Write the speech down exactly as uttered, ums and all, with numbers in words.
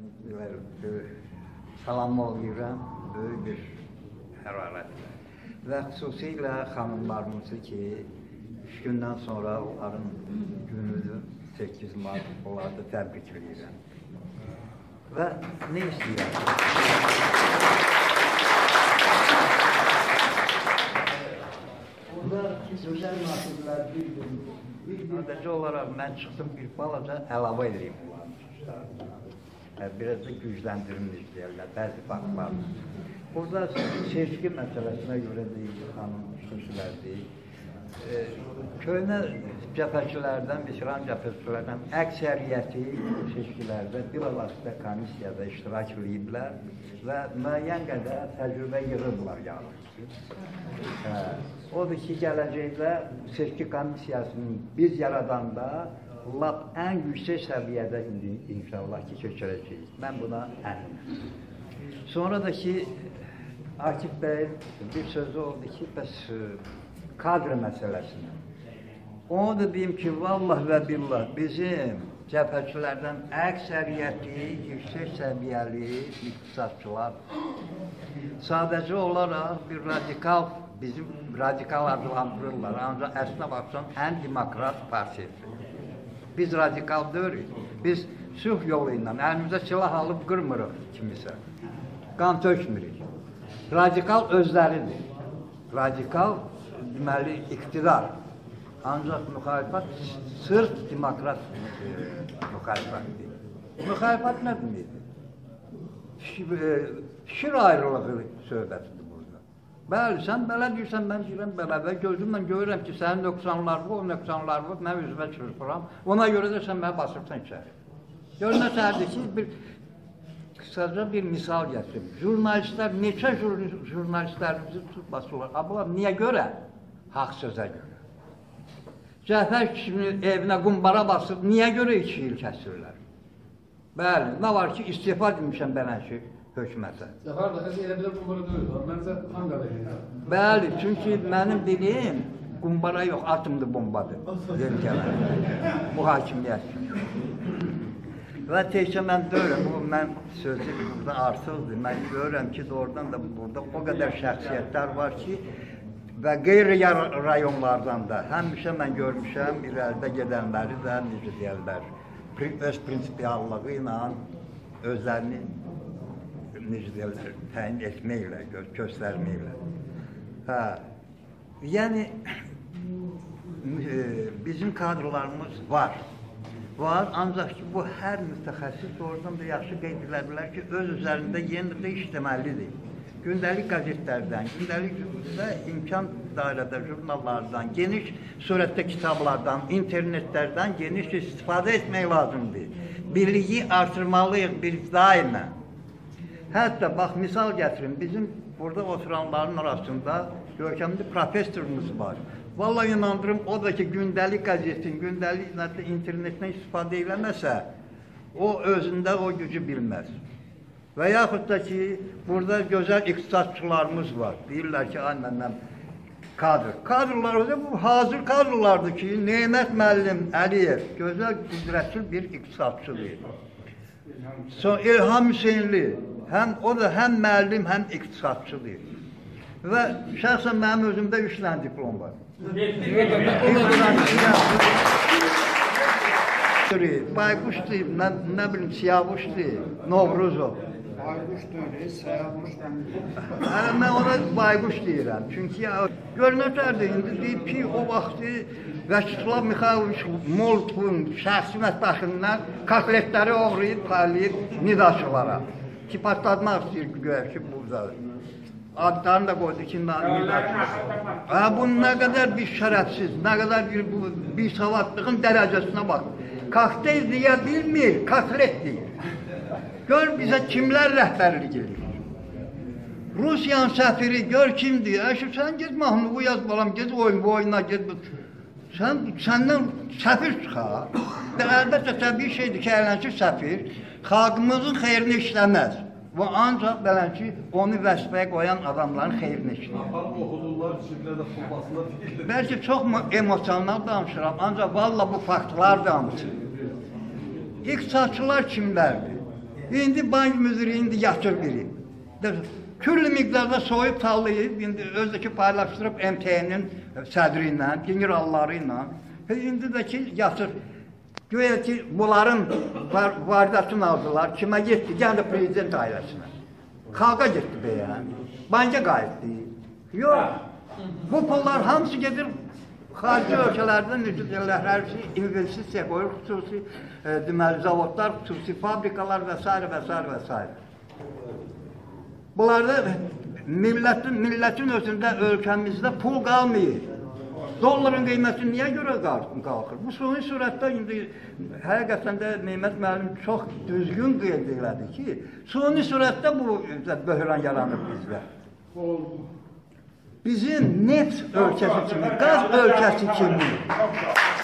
salamlayıram, böyük bir hərarətlə. Və xüsusilə xanımlarımızı ki, üç gündən sonra onların günüdür, səkkiz mart, onları da təbrik edirəm. Və nə istəyirəm? Burada gözəl nasiblər bir-birini, sadəcə olaraq mən çıxdım bir balaca əlavə edeyim bunların. Biraz da gücləndirim istəyərlər, bəzi faktlarını. Burada seçki məsələsinə görə deyil, xanım xüsusilə deyil. Köhnə cəbhəçilərdən, veteran cəbhəçilərdən əksəriyyəti seçkilərdə bilavasitə komissiyada iştirak ediblər və müəyyən qədər təcrübə yığırlar yəni. Odur ki, gələcəkdə seçki komissiyasını biz yaradanda lap ən yüksək səviyyədə indi inşallah ki, keçirəcəyik. Mən buna əminəm. Sonra da ki, Akif bəy bir sözü oldu ki, bəs kadr məsələsinə. Onu da deyim ki, vallah və billah bizim cəbhəçilərdən əksəriyyəti yüksək səviyyəli iqtisadçılar. Sadəcə olaraq bir radikal, bizim radikal adlandırırlar, ancaq əslində baxsan ən demokrat partiyası. Biz radikal deyirik, biz sülh yolu ilə əlimizə silah alıb qırmırıq kimisə, qan tökmürük. Radikal özləridir, radikal deməli iqtidar, ancaq müxalifət sırf demokrat müxalifətdir. Müxalifət nə deməkdir? Fikir ayrılığı söhbətidir burada. Bəli, sən belə deyirsən, mən deyirəm belə və gözümlə görürəm ki, sənin nöqsanlar bu, o nöqsanlar bu, mən üzvə çırpıram. Ona görə də sən mənə basırsan içəri. Görünə səhərdir ki, bir qısaca bir misal gətirim. Jurnalistlər, neçə jurnalistlərimizi basırlar? Abla, niyə görə? Haqq sözə görə. Cəfər kişini evinə qumbara basıb, niyə görə iki il kəsirlər? Bəli, nə var ki, istifa demişəm belənki hökumətə. Cəfər də, əzi elə bilə qumbara deyil, məncə Ankara deyil. Bəli, çünki mənim dediyim qumbara yox, atomlu bombadır. Bu hakimiyyət. Və təkcə mən deyirəm, bu mən sözü burada artıqdır. Mən görürəm ki, doğrudan da burada o qədər şəxsiyyətlər var ki, və qeyri-rayonlardan da həmişə mən görmüşəm, irəlidə gedənləri də necə deyərlər, öz prinsipiallığı ilə özlərini necə deyərlər, təyin etməklə, göstərməklə. Yəni, bizim kadrlarımız var. Var, ancaq ki, bu hər mütəxəssis oradan da yaxşı qeyd edilərlər ki, öz üzərində yeni də işləməlidir. Gündəlik qəzetlərdən, gündəlik və imkan dairədə jurnallardan, geniş surətdə kitablardan, internetlərdən geniş istifadə etmək lazımdır. Birliyi artırmalıyıq biz daimə. Hətta, bax, misal gətirin, bizim burada oturanların arasında görkəmli professorumuz var. Vallahi inandırım, o da ki, gündəlik qəzetin, gündəlik internetdən istifadə eləməsə, o özündə o gücü bilməz. Və yaxud da ki, burada gözəl iqtisadçılarımız var. Deyirlər ki, ay məndən kadr. Kadrlar, bu hazır kadrlardır ki, Nemət müəllim Əliyev, gözəl, qüdrətli bir iqtisadçıdır. İlham Hüseynli, o da həm müəllim, həm iqtisadçıdır. Və şəxsən mənim özümdə üç dənə diplom var. Bayquşdur, nə bilim, Siyavuşdur, Novruzov. Bayquş deyil, Siyavuş deyil. Mən ona bayquş deyirəm. Çünki görünətlərdir, indi deyib ki, o vaxtı Vəçislav Mixayloviç Molotovun şəxsi mətbəxindən kotletləri oğrayıb, paylayıb nidaçılara. Ki, patlatmaq istəyir göyə ki, buradadır. Adlarını da qoydu ki, nidaçılara. Bunun nə qədər bir şərəfsiz, nə qədər bir savadlığın dərəcəsinə bax. Kokteyl deyə bilmir, kotlet deyir. Gör bizə kimlər rəhbərlik edir. Rusiyanın səfiri gör kimdir? Əşi, sən gez mahnıqı yaz balam, gez oyun oyuna, gez... Səndən səfir çıxar. Əlbəttə, təbii şeydir ki, ələnki səfir xalqımızın xeyrini işləməz. Və ancaq belənki onu vəzifəyə qoyan adamların xeyrini işləyir. Oxudurlar, şirklər də fulbasında fikirdir. Bəlkə çox emosional danışıram, ancaq valla bu faktlar danışır. İqtisadçılar kimlərdir? İndi bank müdürü indi yatır biri. Küllü miqdarda soyub sallayıb, indi özdəki paylaşdırıb M T N'nin sədri ilə, generalları ilə. İndi də ki, yatır. Güya ki, bunların var, varidasını aldılar. Kimə getdi? Gəldi prezident ailəsinə. Xalqa getdi be yəni. Banka qayıtdı. Yox. Bu pullar hamısı gedir xarici ölkələrdən necə deyirlər, hər şey investisiya qoyur, xüsusi e, deməli, zavodlar, xüsusi fabrikalar və s. və s. və s. Bunlarda millətin, millətin özündə ölkəmizdə pul qalmıyor. Dolların qiyməti niyə görə qalxır? Bu suni surətdə indi həqiqətən də Nemət müəllim çox düzgün qeyd elədi ki, suni surətdə bu böhran yaranır bizdə. Bizim neft ölkəsi kimi, qaz ölkəsi kimi